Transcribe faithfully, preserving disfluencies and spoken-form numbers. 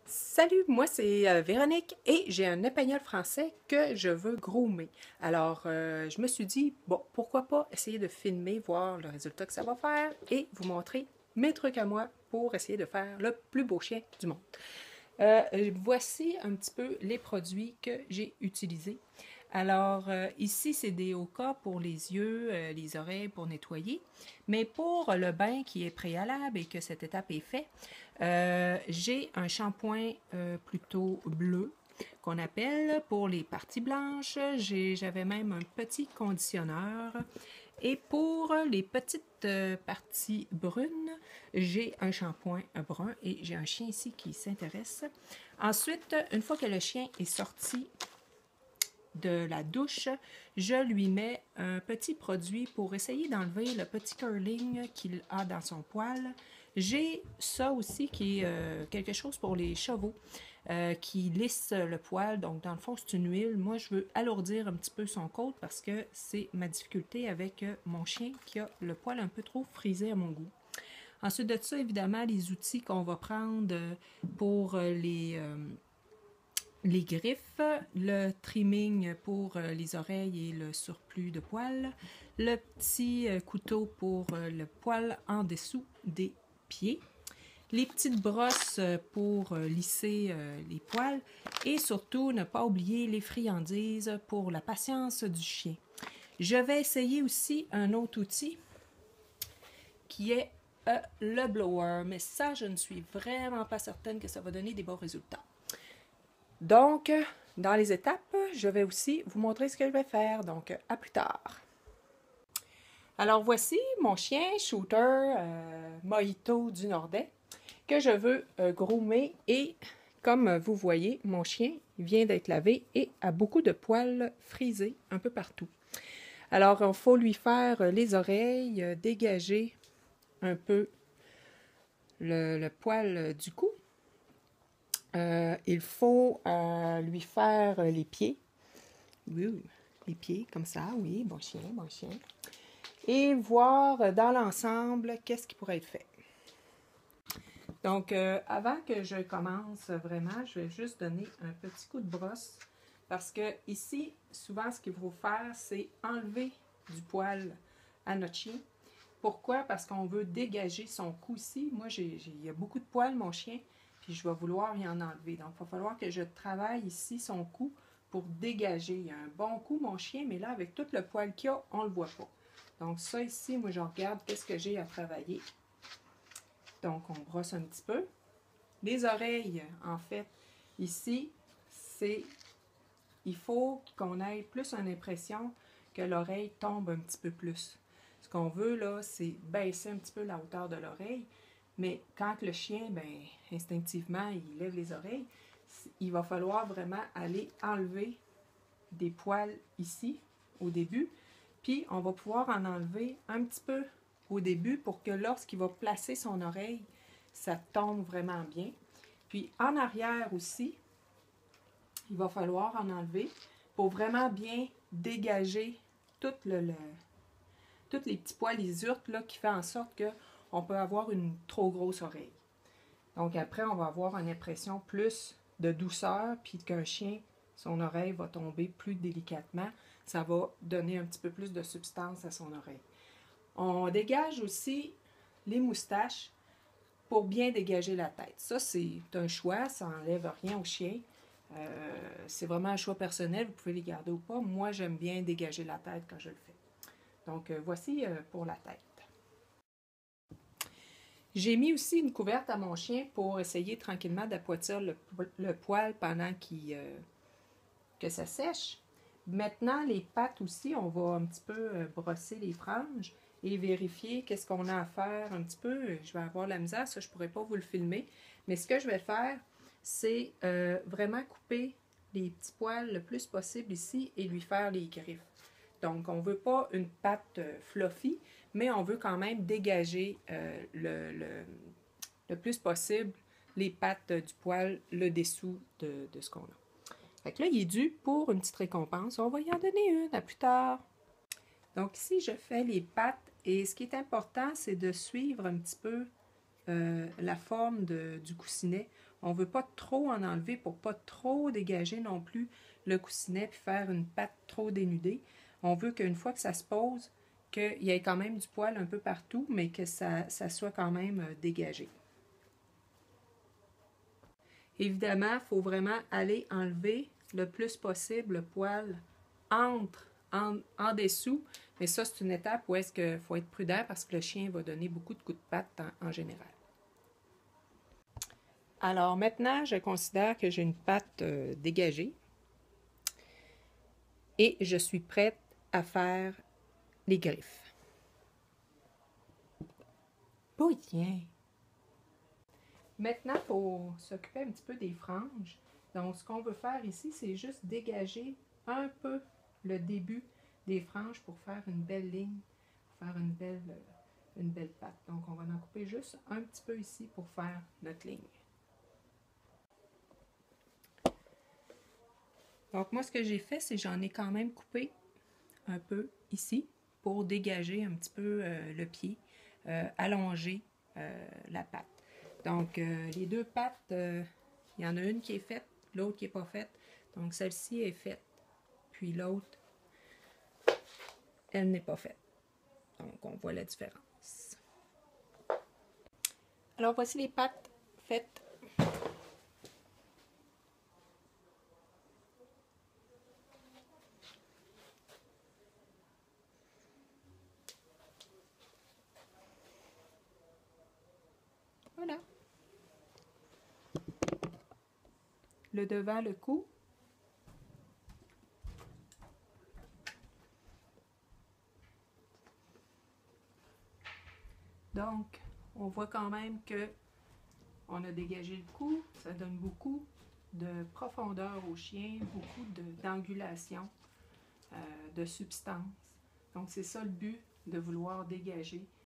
Salut, moi c'est euh, Véronique et j'ai un épagneul français que je veux groomer. Alors, euh, je me suis dit, bon, pourquoi pas essayer de filmer, voir le résultat que ça va faire et vous montrer mes trucs à moi pour essayer de faire le plus beau chien du monde. Euh, voici un petit peu les produits que j'ai utilisés. Alors, euh, ici, c'est des Oka pour les yeux, euh, les oreilles pour nettoyer. Mais pour le bain qui est préalable et que cette étape est faite, euh, j'ai un shampoing euh, plutôt bleu qu'on appelle pour les parties blanches. J'avais même un petit conditionneur. Et pour les petites euh, parties brunes, j'ai un shampoing brun et j'ai un chien ici qui s'intéresse. Ensuite, une fois que le chien est sorti de la douche, je lui mets un petit produit pour essayer d'enlever le petit curling qu'il a dans son poil. J'ai ça aussi qui est euh, quelque chose pour les chevaux euh, qui lisse le poil. Donc, dans le fond, c'est une huile. Moi, je veux alourdir un petit peu son côte parce que c'est ma difficulté avec euh, mon chien qui a le poil un peu trop frisé à mon goût. Ensuite de ça, évidemment, les outils qu'on va prendre pour les... Euh, les griffes, le trimming pour les oreilles et le surplus de poils, le petit couteau pour le poil en dessous des pieds, les petites brosses pour lisser les poils et surtout ne pas oublier les friandises pour la patience du chien. Je vais essayer aussi un autre outil qui est euh, le blower, mais ça, je ne suis vraiment pas certaine que ça va donner des bons résultats. Donc, dans les étapes, je vais aussi vous montrer ce que je vais faire. Donc, à plus tard. Alors, voici mon chien Shooter euh, Mojito du Nordais que je veux euh, groomer. Et comme vous voyez, mon chien vient d'être lavé et a beaucoup de poils frisés un peu partout. Alors, il faut lui faire les oreilles, euh, dégager un peu le, le poil du cou. Euh, il faut euh, lui faire les pieds. Oui, les pieds, comme ça, oui, bon chien, bon chien. Et voir dans l'ensemble qu'est-ce qui pourrait être fait. Donc, euh, avant que je commence vraiment, je vais juste donner un petit coup de brosse. Parce que ici, souvent, ce qu'il faut faire, c'est enlever du poil à notre chien. Pourquoi? Parce qu'on veut dégager son cou ici. Moi, j'ai, j'ai, il y a beaucoup de poils, mon chien. Puis je vais vouloir y en enlever. Donc, il va falloir que je travaille ici son cou pour dégager. Il y a un bon coup, mon chien, mais là, avec tout le poil qu'il y a, on ne le voit pas. Donc, ça ici, moi, je regarde qu'est-ce que j'ai à travailler. Donc, on brosse un petit peu. Les oreilles, en fait, ici, c'est... Il faut qu'on ait plus une impression que l'oreille tombe un petit peu plus. Ce qu'on veut, là, c'est baisser un petit peu la hauteur de l'oreille. Mais quand le chien, ben, instinctivement, il lève les oreilles, il va falloir vraiment aller enlever des poils ici, au début. Puis, on va pouvoir en enlever un petit peu au début pour que lorsqu'il va placer son oreille, ça tombe vraiment bien. Puis, en arrière aussi, il va falloir en enlever pour vraiment bien dégager tout le, le, tous les petits poils, les urtes là, qui fait en sorte que on peut avoir une trop grosse oreille. Donc après, on va avoir une impression plus de douceur, puis qu'un chien, son oreille va tomber plus délicatement. Ça va donner un petit peu plus de substance à son oreille. On dégage aussi les moustaches pour bien dégager la tête. Ça, c'est un choix, ça n'enlève rien au chien. Euh, c'est vraiment un choix personnel, vous pouvez les garder ou pas. Moi, j'aime bien dégager la tête quand je le fais. Donc, euh, voici euh, pour la tête. J'ai mis aussi une couverte à mon chien pour essayer tranquillement d'appoitir le, le poil pendant qu'il, euh, que ça sèche. Maintenant, les pattes aussi, on va un petit peu euh, brosser les franges et vérifier qu'est-ce qu'on a à faire un petit peu. Je vais avoir la misère, ça je ne pourrais pas vous le filmer. Mais ce que je vais faire, c'est euh, vraiment couper les petits poils le plus possible ici et lui faire les griffes. Donc, on ne veut pas une patte euh, fluffy, mais on veut quand même dégager euh, le, le, le plus possible les pattes du poil, le dessous de, de ce qu'on a. Fait que là, il est dû pour une petite récompense. On va y en donner une à plus tard. Donc ici, je fais les pattes et ce qui est important, c'est de suivre un petit peu euh, la forme de, du coussinet. On ne veut pas trop en enlever pour pas trop dégager non plus le coussinet puis faire une patte trop dénudée. On veut qu'une fois que ça se pose, qu'il y ait quand même du poil un peu partout, mais que ça, ça soit quand même euh, dégagé. Évidemment, il faut vraiment aller enlever le plus possible le poil entre, en, en dessous. Mais ça, c'est une étape où est-ce qu'il faut être prudent parce que le chien va donner beaucoup de coups de patte en, en général. Alors maintenant, je considère que j'ai une patte euh, dégagée. Et je suis prête à faire les griffes. Oh, tiens! Maintenant, il faut s'occuper un petit peu des franges. Donc, ce qu'on veut faire ici, c'est juste dégager un peu le début des franges pour faire une belle ligne, pour faire une belle, une belle patte. Donc, on va en couper juste un petit peu ici pour faire notre ligne. Donc, moi, ce que j'ai fait, c'est que j'en ai quand même coupé un peu ici pour dégager un petit peu euh, le pied, euh, allonger euh, la patte. Donc, euh, les deux pattes, euh, il y en a une qui est faite, l'autre qui n'est pas faite. Donc, celle-ci est faite, puis l'autre, elle n'est pas faite. Donc, on voit la différence. Alors, voici les pattes faites. Voilà. Le devant, le cou. Donc, on voit quand même que on a dégagé le cou. Ça donne beaucoup de profondeur au chien, beaucoup d'angulation, euh, de substance. Donc, c'est ça le but de vouloir dégager